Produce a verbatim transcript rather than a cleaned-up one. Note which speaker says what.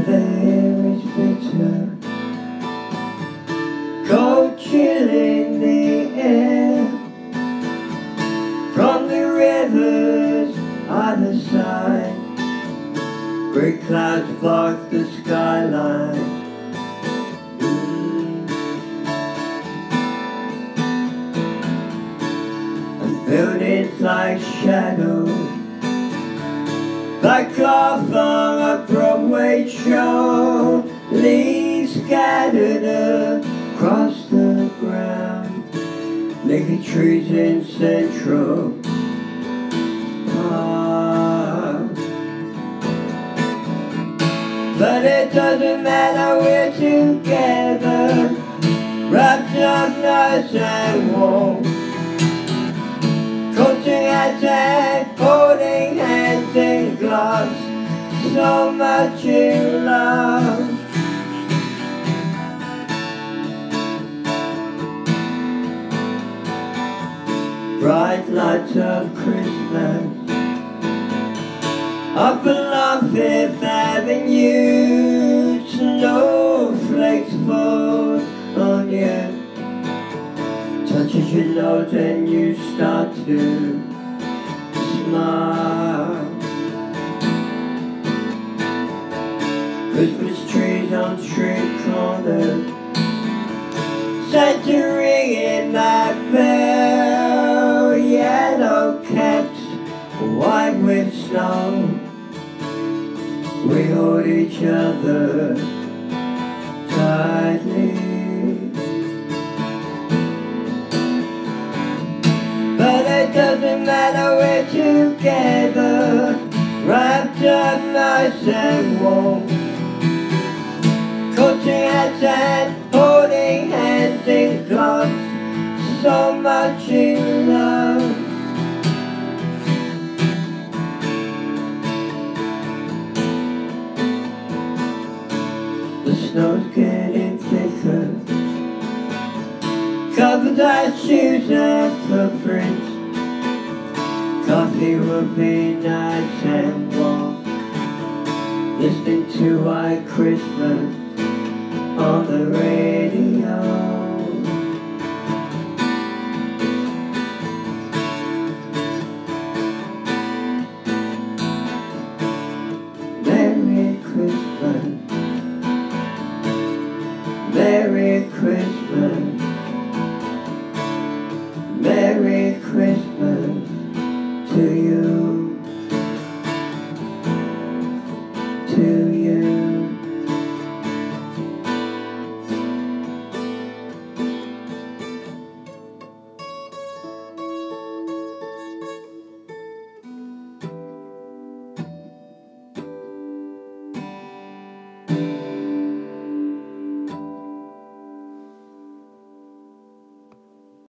Speaker 1: there is bitter, cold chill in the air. From the river's other side, great clouds block the skyline. mm. And buildings like shadows, like off on a Broadway show, leaves scattered across the ground, naked trees in Central Park. But it doesn't matter, we're together, wrapped up nice and warm, coaching at and holding hands in gloves, so much in love. Bright lights of Christmas up along Fifth Avenue, snowflakes fall on you, touches your nose and you start to smile. Christmas trees on street corners, Santa ringing that bell, yellow caps white with snow. We hold each other tightly, but it doesn't matter, we're together, wrapped up nice and warm, coaching hats and holding hands in gloves, so much in love. The snow's getting thicker, covered our shoes and footprints. Coffee will be nice and warm, listening to White Christmas on the radio. Merry Christmas, Merry Christmas, Merry Christmas to you.